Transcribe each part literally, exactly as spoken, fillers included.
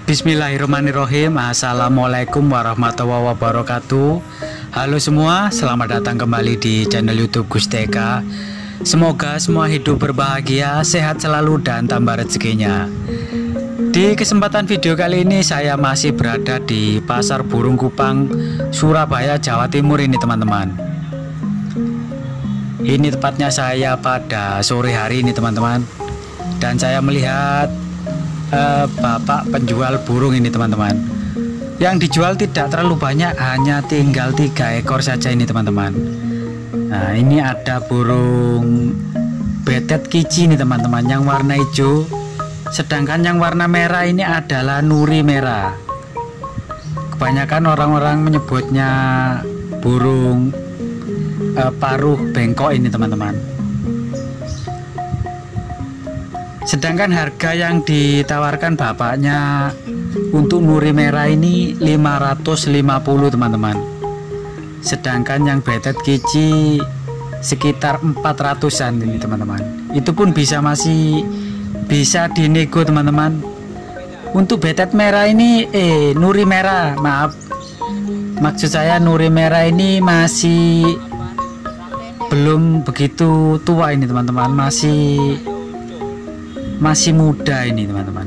Bismillahirrahmanirrahim. Assalamualaikum warahmatullahi wabarakatuh. Halo semua, selamat datang kembali di channel YouTube Gus T K. Semoga semua hidup berbahagia, sehat selalu dan tambah rezekinya. Di kesempatan video kali ini saya masih berada di Pasar Burung Kupang, Surabaya, Jawa Timur ini teman-teman. Ini tepatnya saya pada sore hari ini teman-teman. Dan saya melihat Uh, bapak penjual burung ini teman-teman. Yang dijual tidak terlalu banyak, hanya tinggal tiga ekor saja ini teman-teman. Nah, ini ada burung betet kici ini teman-teman, yang warna hijau. Sedangkan yang warna merah ini adalah nuri merah. Kebanyakan orang-orang menyebutnya burung uh, paruh bengkok ini teman-teman. Sedangkan harga yang ditawarkan bapaknya untuk nuri merah ini lima ratus lima puluh teman-teman. Sedangkan yang betet kici sekitar empat ratusan ini teman-teman. Itu pun bisa masih bisa dinego teman-teman. Untuk betet merah ini eh nuri merah, maaf. Maksud saya nuri merah ini masih belum begitu tua ini teman-teman, masih masih muda ini teman-teman.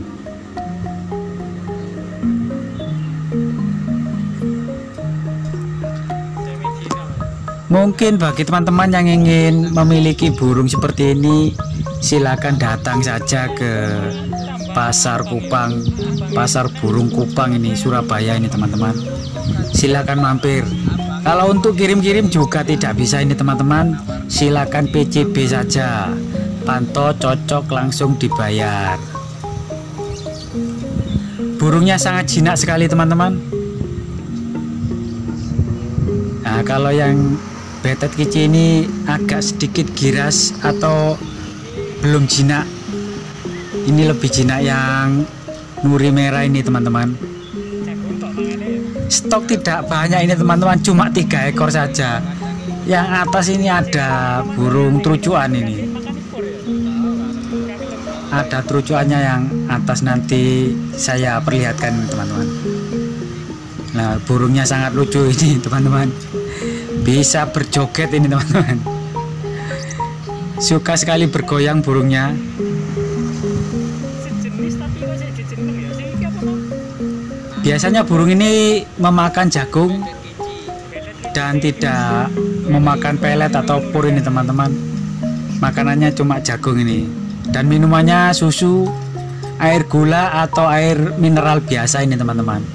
Mungkin bagi teman-teman yang ingin memiliki burung seperti ini, silakan datang saja ke Pasar Kupang, Pasar Burung Kupang ini Surabaya ini teman-teman. Silakan mampir. Kalau untuk kirim-kirim juga tidak bisa ini teman-teman, silakan P C B saja. Pantau cocok langsung dibayar. Burungnya sangat jinak sekali teman-teman. Nah, kalau yang betet kici ini agak sedikit giras atau belum jinak. Ini lebih jinak yang nuri merah ini teman-teman. Stok tidak banyak ini teman-teman, cuma tiga ekor saja. Yang atas ini ada burung trucuan ini. Ada terucuannya yang atas, nanti saya perlihatkan teman-teman. Nah, burungnya sangat lucu ini teman-teman, bisa berjoget ini teman-teman. Suka sekali bergoyang burungnya. Biasanya burung ini memakan jagung dan tidak memakan pelet atau pur ini teman-teman. Makanannya cuma jagung ini. Dan minumannya susu, air gula atau air mineral biasa ini teman-teman.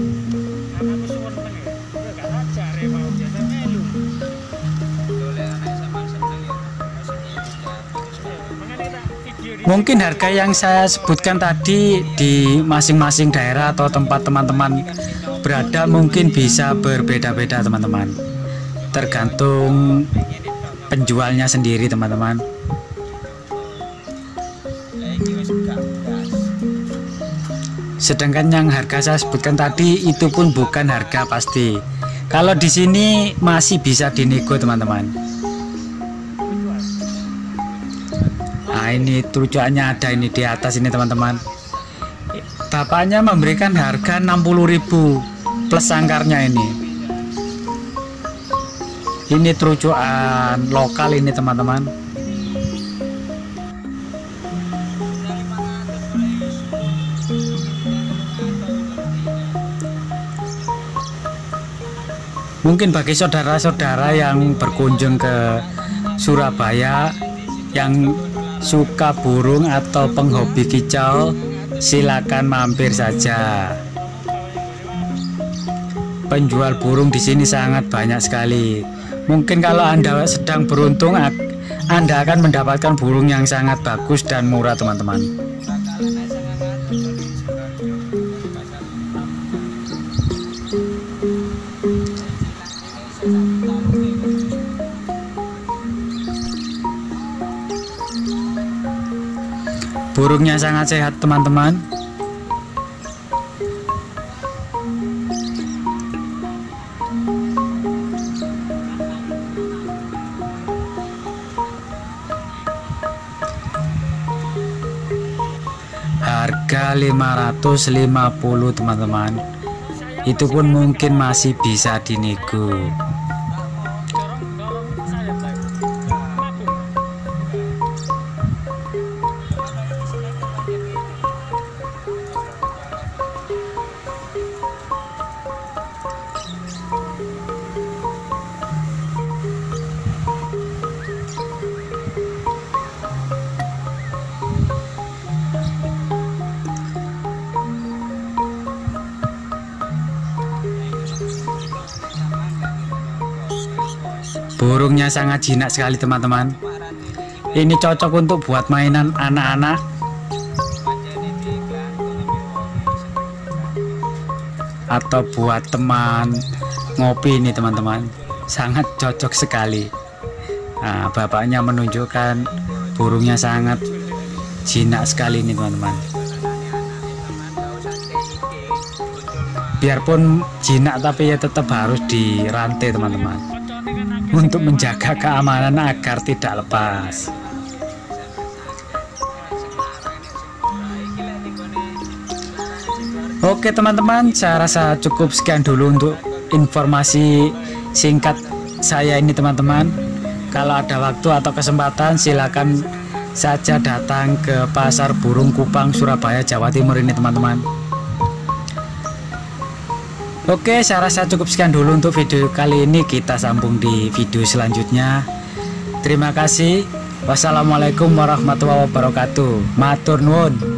Mungkin harga yang saya sebutkan tadi di masing-masing daerah atau tempat teman-teman berada mungkin bisa berbeda-beda teman-teman. Tergantung penjualnya sendiri teman-teman. Sedangkan yang harga saya sebutkan tadi itu pun bukan harga pasti. Kalau di sini masih bisa dinego teman-teman. Nah, ini terucuannya ada ini di atas ini teman-teman. Bapaknya memberikan harga enam puluh ribu plus sangkarnya ini. Ini terucuan lokal ini teman-teman. Mungkin bagi saudara-saudara yang berkunjung ke Surabaya yang suka burung atau penghobi kicau, silakan mampir saja. Penjual burung di sini sangat banyak sekali. Mungkin kalau Anda sedang beruntung, Anda akan mendapatkan burung yang sangat bagus dan murah teman-teman. Burungnya sangat sehat teman-teman. Harga seharga lima ratus lima puluh teman-teman. Itu pun mungkin masih bisa dinego. Burungnya sangat jinak sekali teman-teman. Ini cocok untuk buat mainan anak-anak atau buat teman ngopi ini teman-teman. Sangat cocok sekali. Nah, bapaknya menunjukkan burungnya sangat jinak sekali ini teman-teman. Biarpun jinak tapi ya tetap harus dirantai teman-teman, untuk menjaga keamanan agar tidak lepas. Oke teman-teman, saya rasa cukup sekian dulu untuk informasi singkat saya ini teman-teman. Kalau ada waktu atau kesempatan silakan saja datang ke Pasar Burung Kupang, Surabaya, Jawa Timur ini teman-teman. Oke, saya rasa cukup sekian dulu untuk video kali ini. Kita sambung di video selanjutnya. Terima kasih. Wassalamualaikum warahmatullahi wabarakatuh. Matur nuwun.